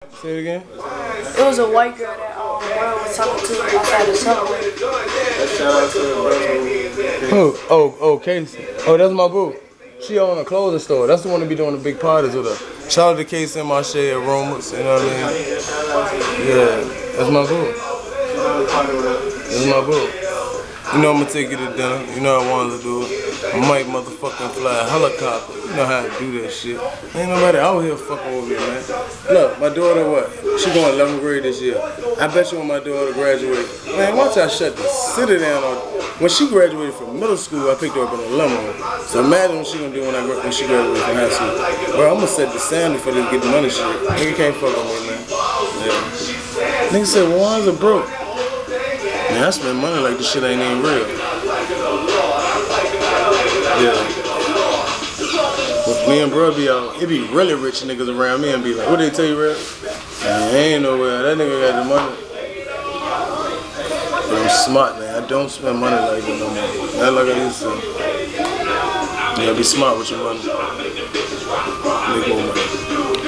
Say it again. It was a white girl that bro was talking to outside the subway. Shout out to the brother. Oh, Casey. Oh, that's my boo. She own a clothing store. That's the one to be doing the big parties with her. Shout out to Casey and Marche Aromas. You know what I mean? Yeah, that's my boo. That's my boo. You know I'm gonna take you to dinner. You know I wanted to do it. I might motherfucking fly a helicopter. You know how to do that shit. Ain't nobody out here fucking over here, man. Look, my daughter, what? She going 11th grade this year. I bet you when my daughter graduates, man, once I shut the city down on. When she graduated from middle school, I picked her up in alumni. So imagine what she gonna do when she graduates from high school. Bro, I'm gonna set the standard for this get the money shit. Nigga can't fuck with me, man. Yeah. Nigga said, well, why is it broke? Man, I spend money like this shit ain't even real. Yeah. But me and bro be out, it be really rich niggas around me and be like, what they tell you, real? Man, ain't nowhere. That nigga got the money. But I'm smart, man. I don't spend money like that no more. Not like I used to. You gotta be smart with your money. Make more money.